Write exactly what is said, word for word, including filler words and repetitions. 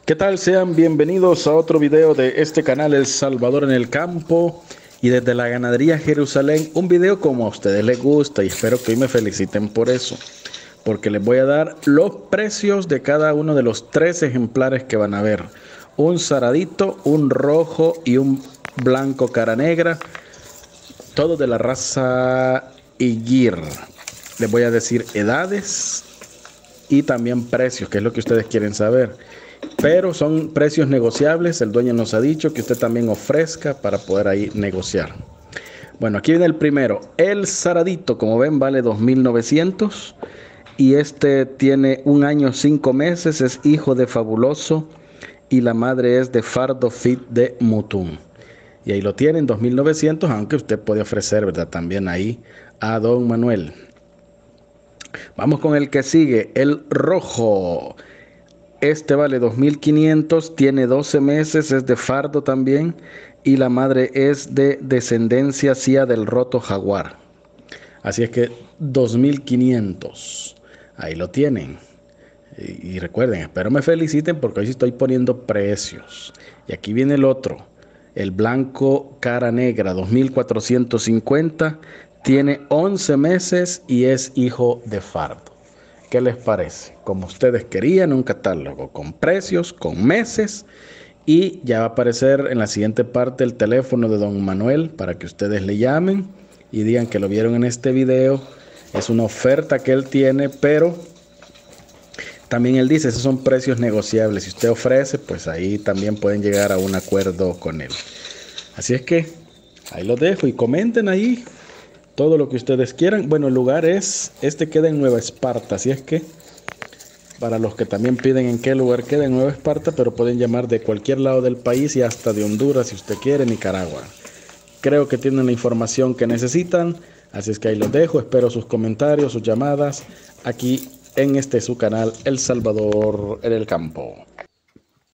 ¿Qué tal? Sean bienvenidos a otro video de este canal El Salvador en el Campo y desde la ganadería Jerusalén. Un video como a ustedes les gusta y espero que hoy me feliciten por eso, porque les voy a dar los precios de cada uno de los tres ejemplares que van a ver. Un zaradito, un rojo y un blanco cara negra, todos de la raza Higuir. Les voy a decir edades y también precios, que es lo que ustedes quieren saber. Pero son precios negociables. El dueño nos ha dicho que usted también ofrezca para poder ahí negociar. Bueno, aquí viene el primero. El zaradito, como ven, vale dos mil novecientos. Y este tiene un año, cinco meses. Es hijo de Fabuloso. Y la madre es de Fardo Fit de Mutum. Y ahí lo tienen, dos mil novecientos. Aunque usted puede ofrecer, ¿verdad? También ahí a don Manuel. Vamos con el que sigue. El rojo. Este vale dos mil quinientos, tiene doce meses, es de Fardo también y la madre es de descendencia Cia del Roto Jaguar. Así es que dos mil quinientos, ahí lo tienen. Y, y recuerden, espero me feliciten porque hoy sí estoy poniendo precios. Y aquí viene el otro, el blanco cara negra, dos mil cuatrocientos cincuenta, tiene once meses y es hijo de Fardo. ¿Qué les parece? Como ustedes querían, un catálogo con precios, con meses, y ya va a aparecer en la siguiente parte el teléfono de don Manuel para que ustedes le llamen y digan que lo vieron en este video. Es una oferta que él tiene, pero también él dice, esos son precios negociables. Si usted ofrece, pues ahí también pueden llegar a un acuerdo con él. Así es que ahí lo dejo y comenten ahí todo lo que ustedes quieran. Bueno, el lugar es, este queda en Nueva Esparta, así es que para los que también piden en qué lugar queda en Nueva Esparta, pero pueden llamar de cualquier lado del país y hasta de Honduras si usted quiere, Nicaragua. Creo que tienen la información que necesitan, así es que ahí los dejo. Espero sus comentarios, sus llamadas aquí en este su canal El Salvador en el Campo.